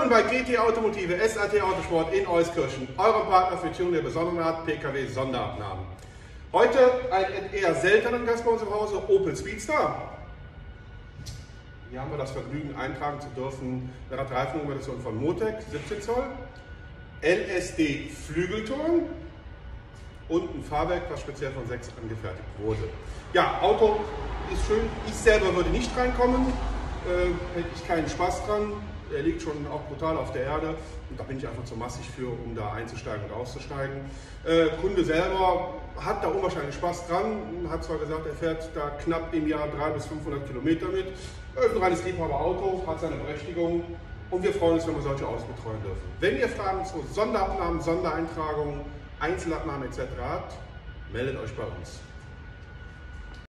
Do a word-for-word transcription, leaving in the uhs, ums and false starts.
Willkommen bei G T Automotive S A T Autosport in Euskirchen, eurem Partner für Tuning der besonderen Art P K W Sonderabnahmen. Heute einen eher seltenen Gast bei uns im Hause, Opel Speedster. Hier haben wir das Vergnügen, eintragen zu dürfen, eine Radreifenversion von Motec, siebzehn Zoll, L S D Flügelturm und ein Fahrwerk, was speziell von sechs angefertigt wurde. Ja, Auto ist schön, ich selber würde nicht reinkommen, äh, hätte ich keinen Spaß dran. Er liegt schon auch brutal auf der Erde und da bin ich einfach zu massig für, um da einzusteigen und auszusteigen. Äh, Kunde selber hat da unwahrscheinlich Spaß dran, hat zwar gesagt, er fährt da knapp im Jahr dreihundert bis fünfhundert Kilometer mit. Ist ein reines Liebhaberauto, hat seine Berechtigung und wir freuen uns, wenn wir solche Autos betreuen dürfen. Wenn ihr Fragen zu Sonderabnahmen, Sondereintragungen, Einzelabnahmen et cetera habt, meldet euch bei uns.